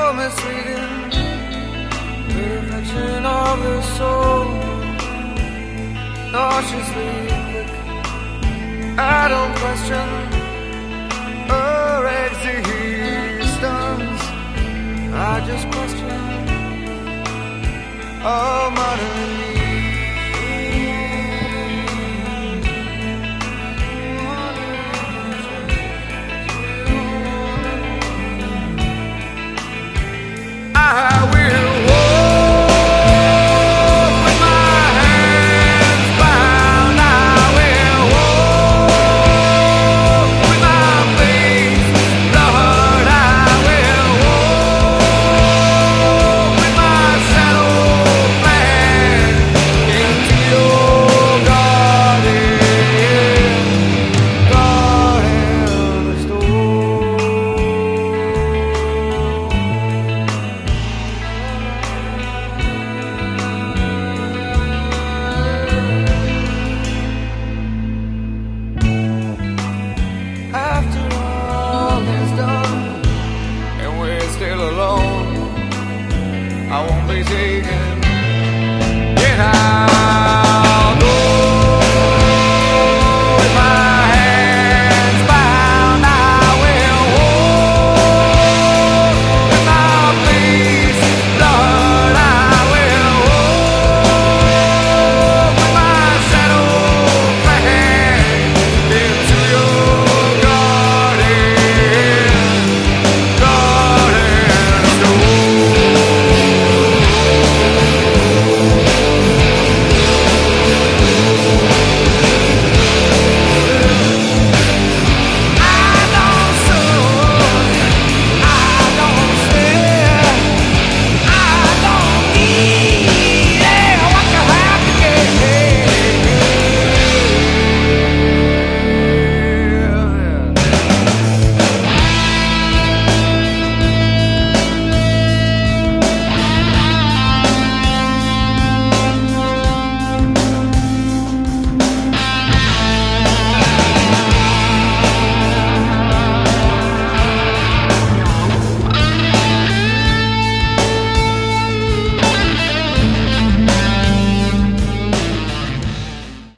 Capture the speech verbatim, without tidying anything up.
misleading, the reflection of her soul, nauseously quick. I don't question her existence, I just question all modern needs. I will walk with my hands bound. I will walk with my face blurred. I will walk with my shadow planned into your garden, garden store. After all is done and we're still alone, I won't be taken